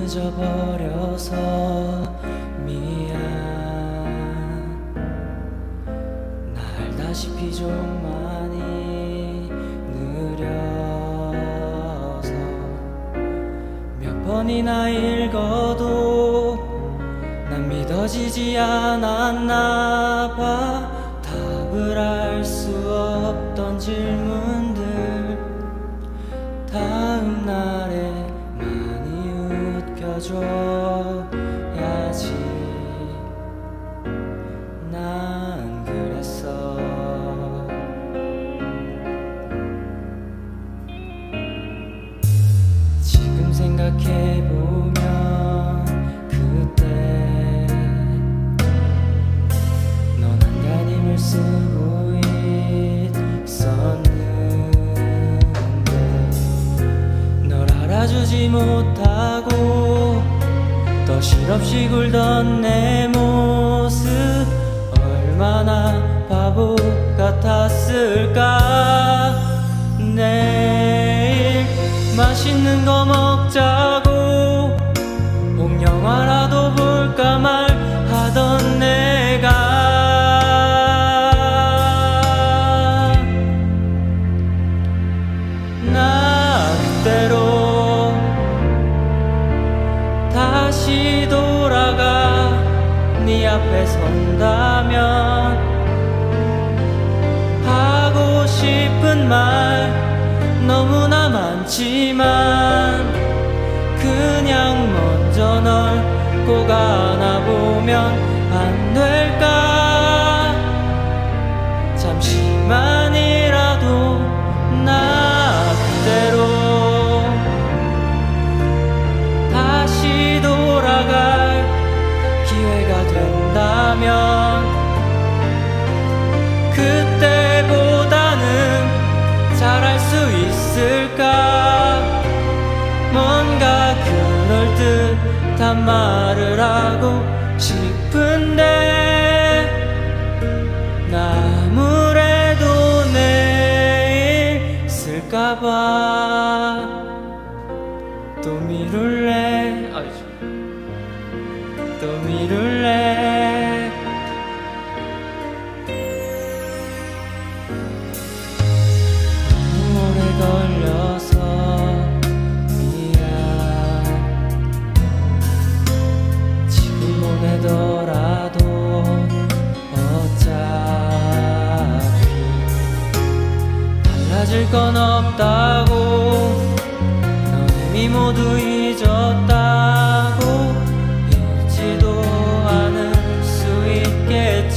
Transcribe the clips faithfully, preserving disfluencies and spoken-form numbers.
잊어버려서 미안. 나 알다시피 좀 많이 느려서 몇 번이나 읽어도 난 믿어지지 않았나 봐. 답을 알 수 없던 질문들 다음 날에 많이 웃겨줘야지. 난 그랬어. 지금 생각해보면 그때 넌 안간힘을 쓰고 알아주지 못하고 더 실없이 굴던 내 모습 얼마나 바보 같았을까. 내일 맛있는 거 먹자고 홍영화라도 볼까 말하던 내가 나 그대로 다시 돌아가 네 앞에 선다면 하고 싶은 말 너무나 많지만 그냥 먼저 널 꼭 안아보면 안 될까. 잠시만이라도 나 그대로 다시 돌아갈 기회가 된다면 그때보다는 잘할 수 있을까. 뭔가 그럴듯한 말을 하고 싶은데 나 아무래도 내일 쓸까봐 또 미룰래. 또 미룰래. 너무 오래 걸려서 미안. 지금 보내더라도 어차피 달라질 건 없다고 넌 이미 모두 잊었다고 잊지도 않을 수 있겠지.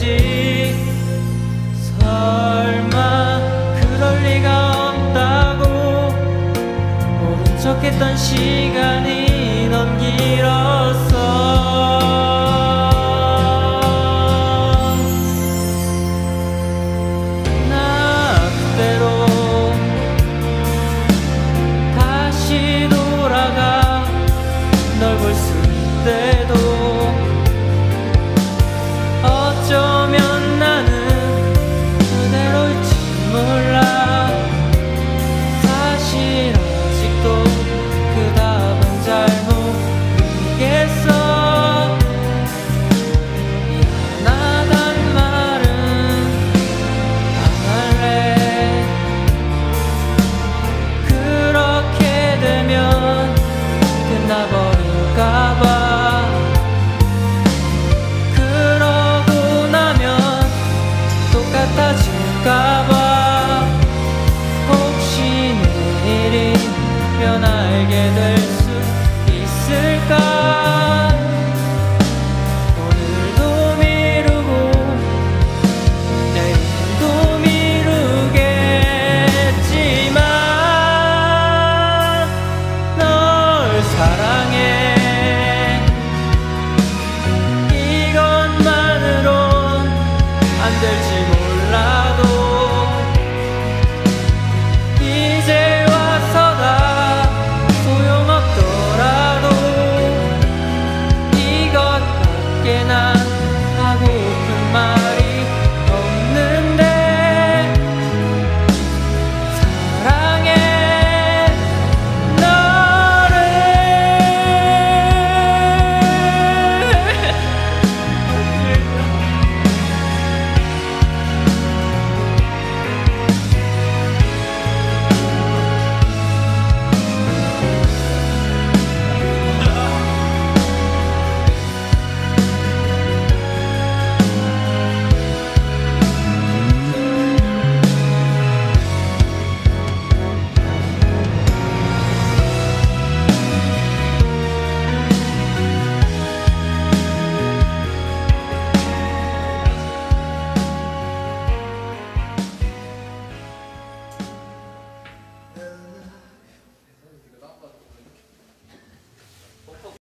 설마 그럴 리가 없다고 모른 척했던 시간이 넌 길었어. 나 그대로 다시 돌아가 널 볼 수 있대도